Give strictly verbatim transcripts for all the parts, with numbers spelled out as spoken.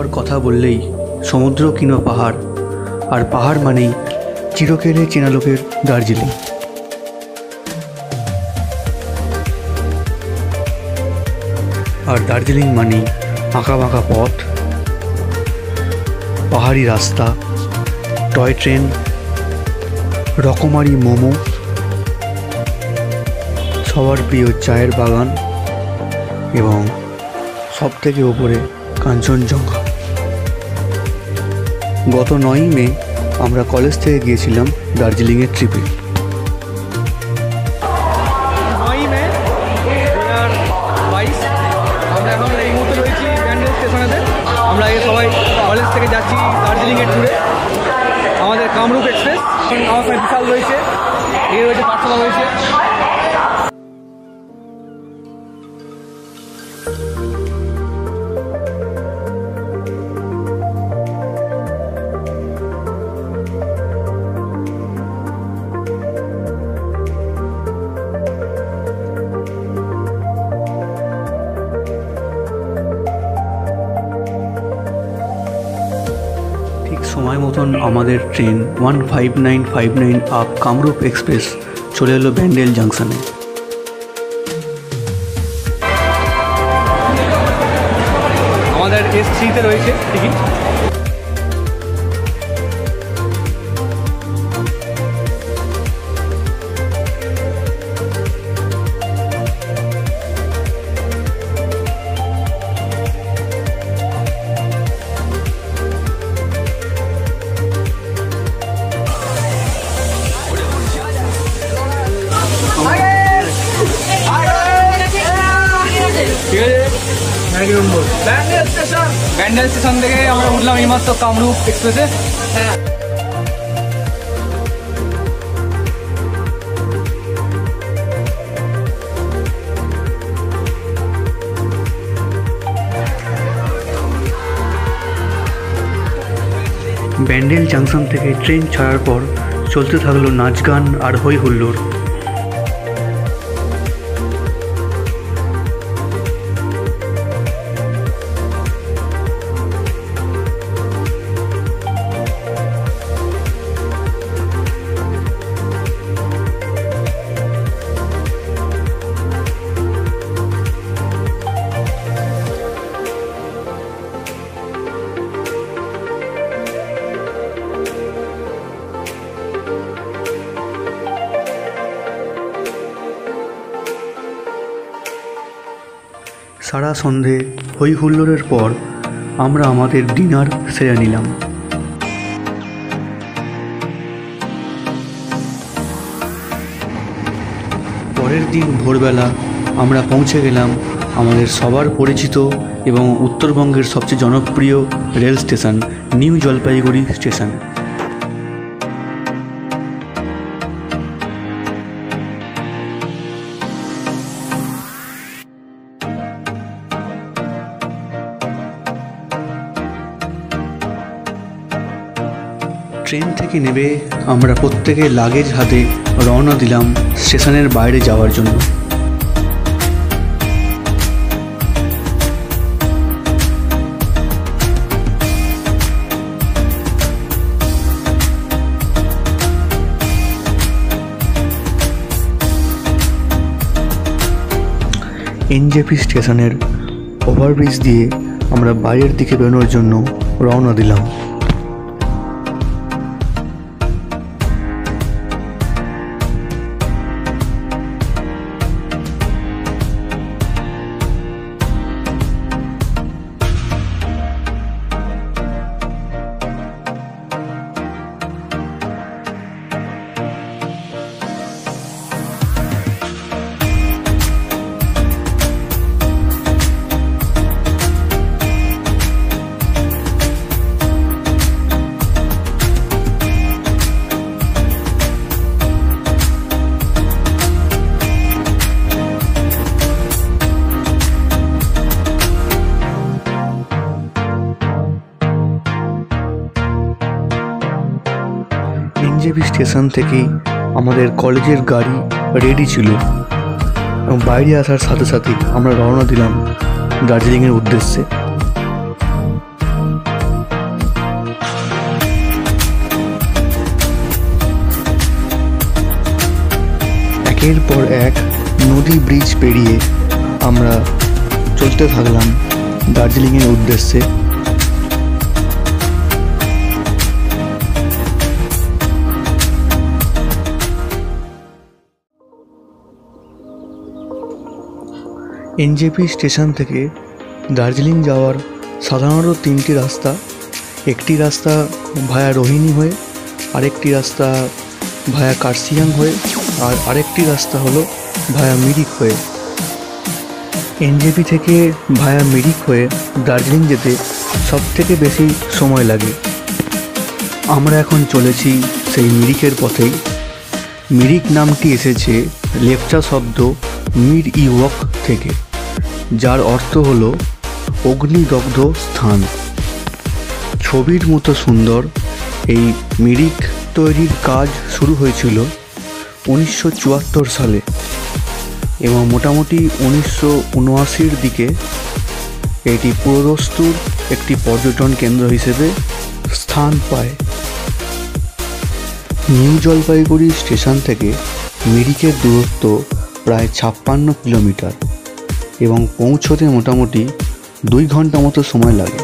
আবহাওয়ার কথা বললেই সমুদ্র কিংবা পাহাড়, আর পাহাড় মানেই চিরকেলে চেনা লোকের দার্জিলিং। আর দার্জিলিং মানেই আঁকা বাঁকা পথ, পাহাড়ি রাস্তা, টয় ট্রেন, রকমারি মোমো, সবার প্রিয় চায়ের বাগান এবং সব থেকে ওপরে কাঞ্চনজঙ্ঘা। গত নয়ই মে আমরা কলেজ থেকে গিয়েছিলাম দার্জিলিংয়ের ট্রিপে। নয়ই মে দু হাজার বাইশ আমরা এখন এই মুহূর্তে রয়েছি ব্যান্ডেল স্টেশনেতে। আমরা এই সবাই কলেজ থেকে যাচ্ছি দার্জিলিংয়ের ট্যুরে। আমাদের কামরূপ এক্সপ্রেস আমার সঙ্গে বিশাল রয়েছে, এই রয়েছে পাঠশালা রয়েছে। সময় মতন আমাদের train one five nine five nine up Kamrup express চলে এলো ব্যান্ডেল জাংশনে। আমাদের এস থ্রিতে রয়েছে টিকিট। ব্যান্ডেল স্টেশন থেকে আমরা উঠলাম এইমাত্র কামরূপ এক্সপ্রেসে। ব্যান্ডেল জাংশন থেকে ট্রেন ছাড়ার পর চলতে থাকলো নাচ গান আর হই হুল্লোড়। সারা সন্ধে হই হুল্লোড়ের পর আমরা আমাদের ডিনার সেরে নিলাম। পরের দিন ভোরবেলা আমরা পৌঁছে গেলাম আমাদের সবার পরিচিত এবং উত্তরবঙ্গের সবচেয়ে জনপ্রিয় rail station new Jalpaiguri station. Train থেকে নেমে আমরা প্রত্যেকে লাগেজ হাতে রওনা দিলাম স্টেশনের বাইরে যাওয়ার জন্য। এনজেপি স্টেশনের ওভারব্রিজ দিয়ে আমরা বাইরের দিকে বেরোনোর জন্য রওনা দিলাম। এনজেপি স্টেশন থেকেই আমাদের কলেজের গাড়ি রেডি ছিল এবং বাইরে আসার সাথে সাথে আমরা রওনা দিলাম দার্জিলিংয়ের উদ্দেশ্যে। একের পর এক নদী ব্রিজ পেরিয়ে আমরা চলতে থাকলাম দার্জিলিংয়ের উদ্দেশ্যে। এনজেপি স্টেশন থেকে দার্জিলিং যাওয়ার সাধারণত তিনটি রাস্তা। একটি রাস্তা ভায়া রোহিনী হয়ে, আরেকটি রাস্তা ভায়া কার্সিয়াং হয়ে, আর আরেকটি রাস্তা হলো ভায়া মিরিক হয়ে। এনজেপি থেকে ভায়া মিরিক হয়ে দার্জিলিং যেতে সব থেকে বেশি সময় লাগে। আমরা এখন চলেছি সেই মিরিকের পথেই। মিরিক নামটি এসেছে লেপচা শব্দ মির ই ওয়াক থেকে, যার অর্থ হলো অগ্নিদগ্ধ স্থান। ছবির মতো সুন্দর এই মিরিক তৈরির কাজ শুরু হয়েছিল উনিশশো চুয়াত্তর সালে এবং মোটামুটি উনিশশো উনআশির দিকে এটি পুরোদস্তুর একটি পর্যটন কেন্দ্র হিসেবে স্থান পায়। নিউ জলপাইগুড়ি স্টেশন থেকে মিরিকের দূরত্ব প্রায় ছাপ্পান্ন কিলোমিটার এবং পৌঁছতে মোটামুটি দুই ঘন্টা মতো সময় লাগে।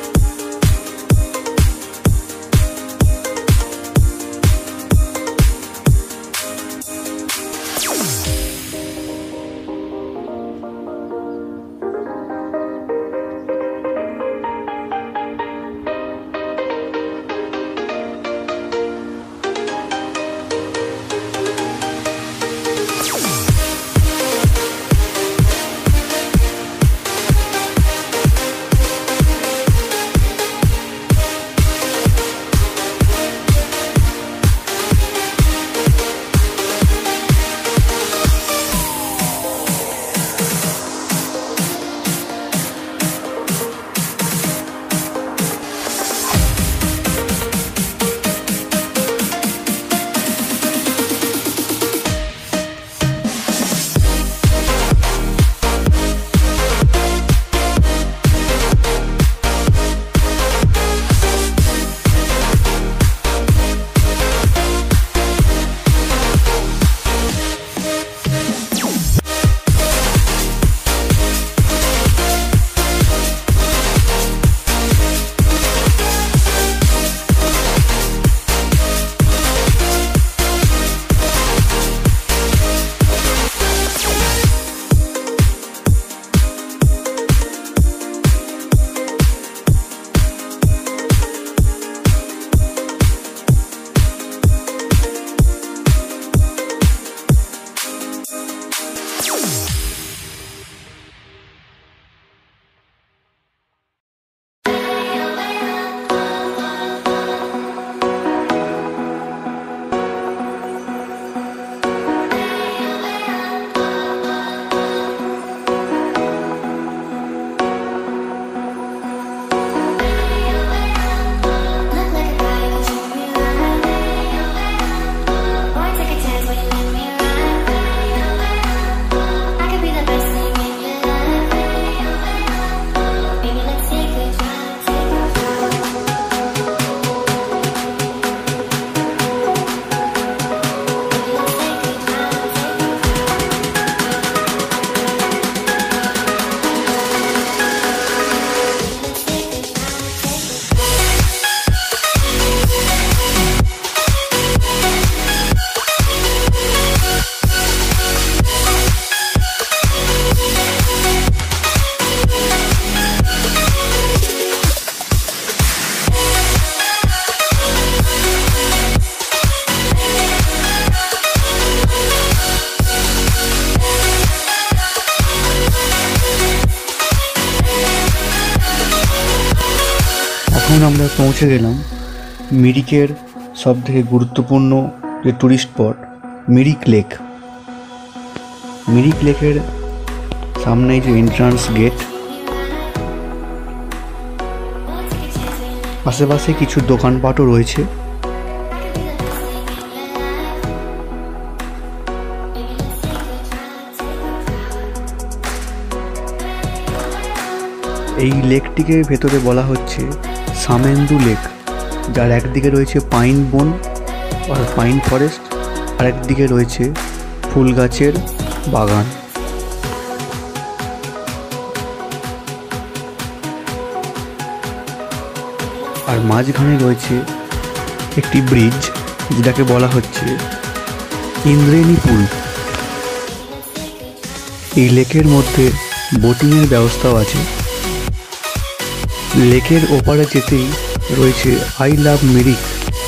এখন আমরা পৌঁছে গেলাম মিরিকের সবথেকে গুরুত্বপূর্ণ যে টুরিস্ট স্পট মিরিক লেক। মিরিক লেকের সামনে যে এন্ট্রান্স গেট, আশেপাশে কিছু দোকানপাটও রয়েছে। এই লেকটিকে ভেতরে বলা হচ্ছে সামেন্দু লেক, যার একদিকে রয়েছে পাইন বন আর পাইন ফরেস্ট, আর একদিকে রয়েছে ফুল গাছের বাগান। আর মাঝখানে রয়েছে একটি ব্রিজ, যেটাকে বলা হচ্ছে ইন্দ্রেণী পুল। এই লেকের মধ্যে বোটিংয়ের ব্যবস্থাও আছে। লেকের ওপারে যেতেই রয়েছে আই লাভ মিরিক।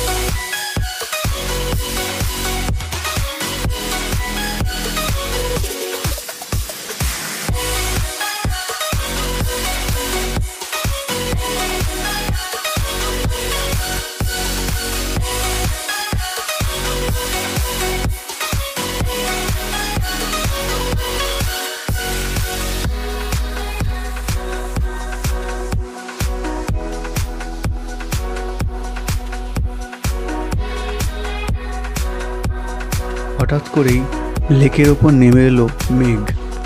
হঠাৎ করেই লেকের ওপর নেমে এলো মেঘ।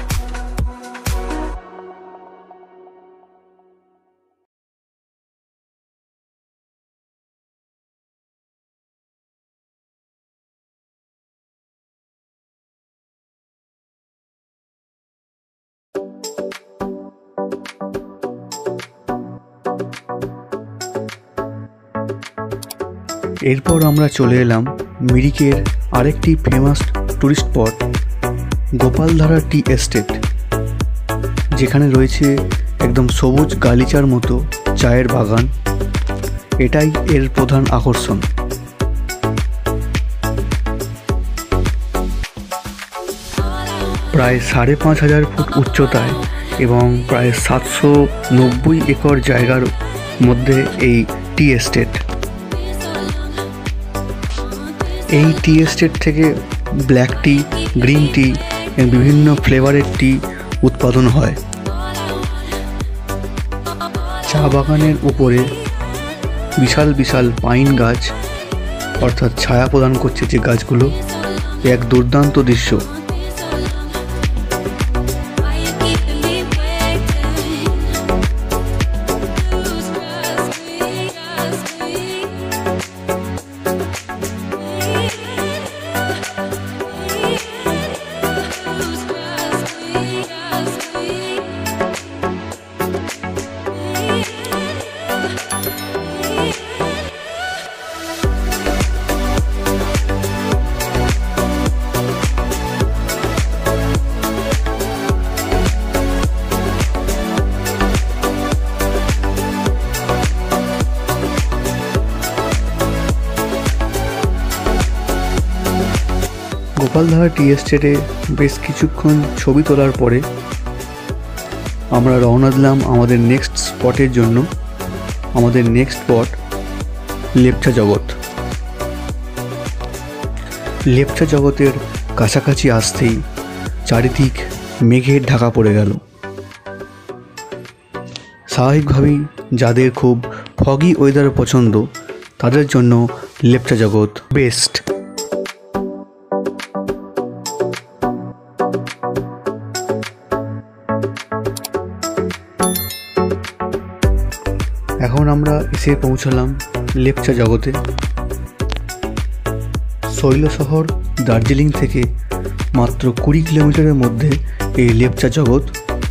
এরপর আমরা চলে এলাম মিরিকের আরেকটি famous tourist spot Gopaldhara tea estate, যেখানে রয়েছে একদম সবুজ গালিচার মতো চায়ের বাগান। এটাই এর প্রধান আকর্ষণ। প্রায় সাড়ে পাঁচ হাজার ফুট উচ্চতায় এবং প্রায় সাতশো নব্বই একর জায়গার মধ্যে এই টি এস্টেট। এই টি এস্টেট থেকে ব্ল্যাক টি, গ্রিন টি এবং বিভিন্ন ফ্লেভারের টি উৎপাদন হয়। চা বাগানের উপরে বিশাল বিশাল পাইন গাছ, অর্থাৎ ছায়া প্রদান করছে যে গাছগুলো, এক দুর্দান্ত দৃশ্য। গোপালধারা টি এস্টেটে বেশ কিছুক্ষণ ছবি তোলার পরে আমরা রওনা দিলাম আমাদের নেক্সট স্পটের জন্য। আমাদের নেক্সট স্পট লেপচাজগৎ। লেপচাজগতের কাছাকাছি আসতেই চারিদিক মেঘের ঢাকা পড়ে গেল। স্বাভাবিকভাবেই যাদের খুব ফগি ওয়েদার পছন্দ তাদের জন্য লেপচাজগৎ বেস্ট। এখন আমরা এসে পৌঁছালাম লেপচাজগতে। শৈল শহর দার্জিলিং থেকে মাত্র কুড়ি কিলোমিটারের মধ্যে এই লেপচাজগৎ।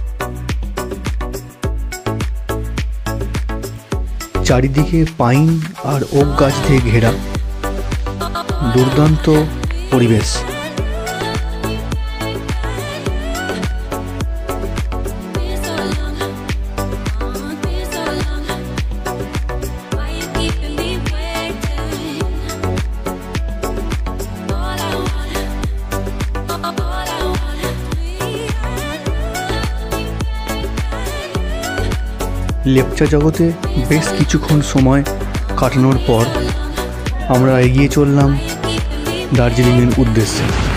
চারিদিকে পাইন আর ওক গাছ দিয়ে ঘেরা দুর্দান্ত পরিবেশ। লেপচাজগতে বেশ কিছুক্ষণ সময় কাটানোর পর আমরা এগিয়ে চললাম দার্জিলিংয়ের উদ্দেশ্যে।